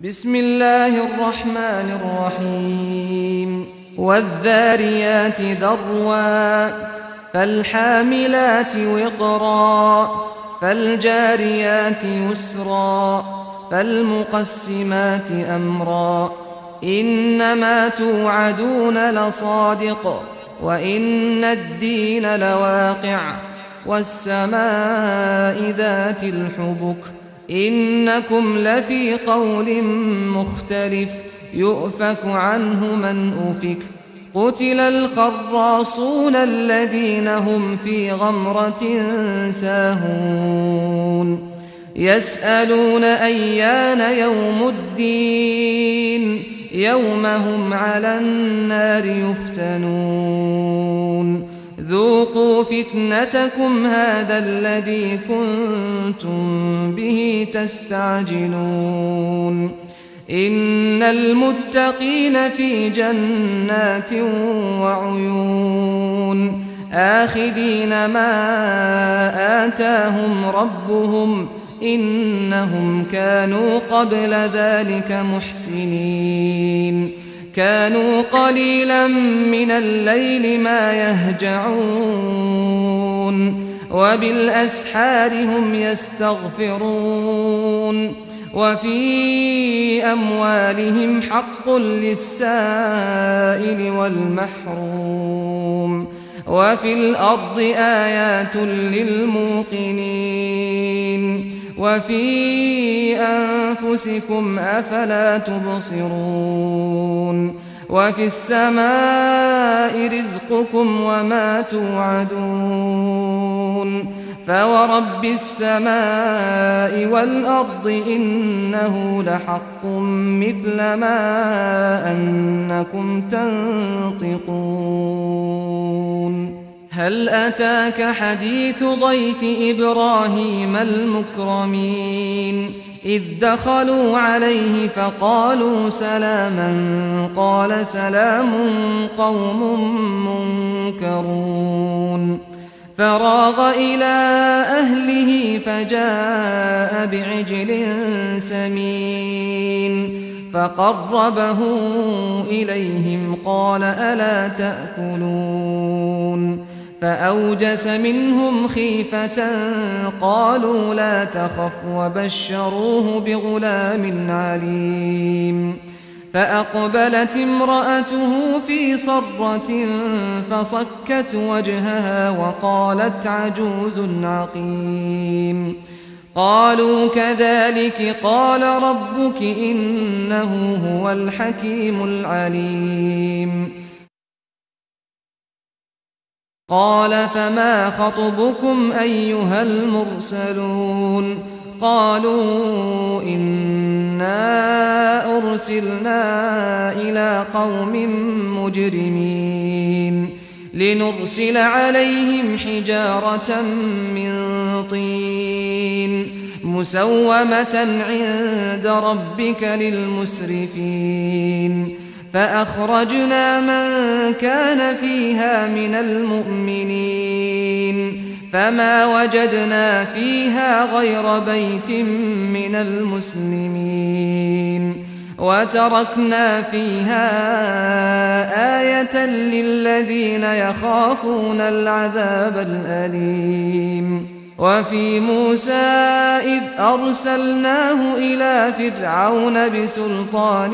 بسم الله الرحمن الرحيم والذاريات ذروا فالحاملات وقرا فالجاريات يسرا فالمقسمات أمرا إنما توعدون لصادق وإن الدين لواقع والسماء ذات الحبك إنكم لفي قول مختلف يؤفك عنه من أفك قتل الخراصون الذين هم في غمرة ساهون يسألون أيان يوم الدين يوم هم على النار يفتنون ذوقوا فتنتكم هذا الذي كنتم به تستعجلون إن المتقين في جنات وعيون آخذين ما آتاهم ربهم إنهم كانوا قبل ذلك محسنين كانوا قليلا من الليل ما يهجعون وبالأسحار هم يستغفرون وفي أموالهم حق للسائل والمحروم وفي الأرض آيات للموقنين وفي أنفسكم أفلا تبصرون وفي السماء رزقكم وما توعدون فورب السماء والأرض إنه لحق مثل ما أنكم تنطقون هل أتاك حديث ضيف إبراهيم المكرمين إذ دخلوا عليه فقالوا سلاما قال سلام قوم منكرون فراغ إلى أهله فجاء بعجل سمين فقربه إليهم قال ألا تأكلون فأوجس منهم خيفة قالوا لا تخف وبشروه بغلام عليم فأقبلت امرأته في صرة فصكت وجهها وقالت عجوز عقيم قالوا كذلك قال ربك إنه هو الحكيم العليم قال فما خطبكم أيها المرسلون قالوا إنا أرسلنا إلى قوم مجرمين لنرسل عليهم حجارة من طين مسومة عند ربك للمسرفين فأخرجنا من كان فيها من المؤمنين فما وجدنا فيها غير بيت من المسلمين وتركنا فيها آية للذين يخافون العذاب الأليم وفي موسى إذ أرسلناه إلى فرعون بسلطان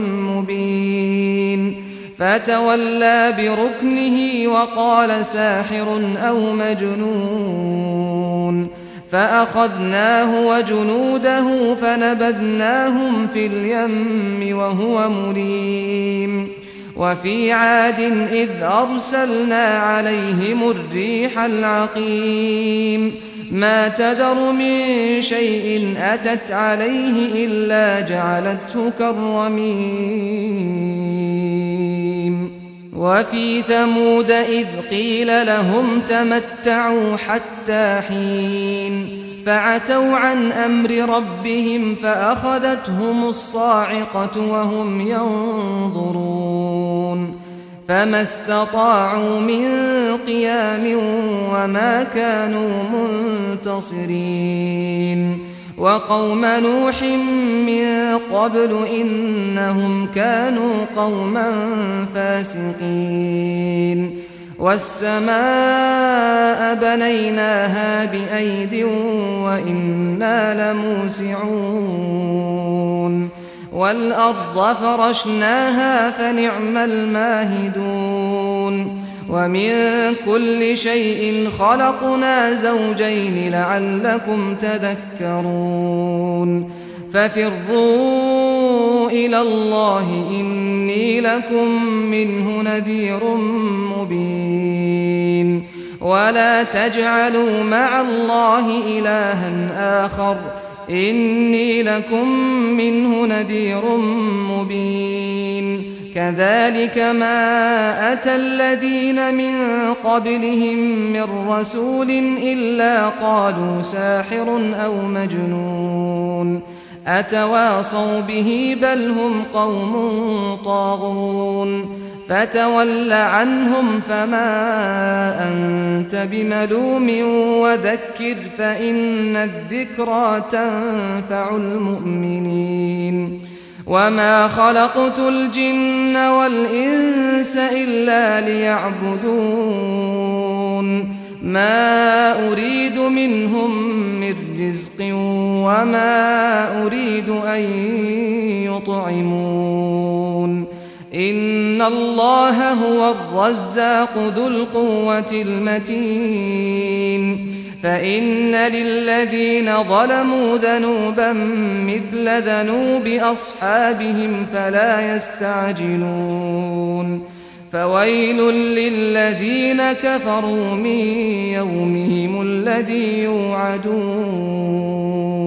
مبين فتولى بركنه وقال ساحر أو مجنون فأخذناه وجنوده فنبذناهم في اليم وهو مليم وفي عاد إذ أرسلنا عليهم الريح العقيم ما تذر من شيء أتت عليه إلا جعلته كالرميم وفي ثمود إذ قيل لهم تمتعوا حتى حين فعتوا عن أمر ربهم فأخذتهم الصاعقة وهم ينظرون فما استطاعوا من قيام وما كانوا منتصرين وقوم نوح من قبل إنهم كانوا قوما فاسقين والسماء بنيناها بأيد وإنا لموسعون والأرض فرشناها فنعم الماهدون ومن كل شيء خلقنا زوجين لعلكم تذكرون ففروا إلى الله إني لكم منه نذير مبين ولا تجعلوا مع الله إلها آخر إني لكم منه نذير مبين كذلك ما أتى الذين من قبلهم من رسول إلا قالوا ساحر أو مجنون أتواصوا به بل هم قوم طاغون فتول عنهم فما أنت بملوم وذكر فإن الذكرى تنفع المؤمنين وما خلقت الجن والإنس إلا ليعبدون ما أريد منهم من رزق وما أريد أن يطعمون إن الله هو الرزاق ذو القوة المتين فإن للذين ظلموا ذنوبا مثل ذنوب أصحابهم فلا يستعجلون فويل للذين كفروا من يومهم الذي يوعدون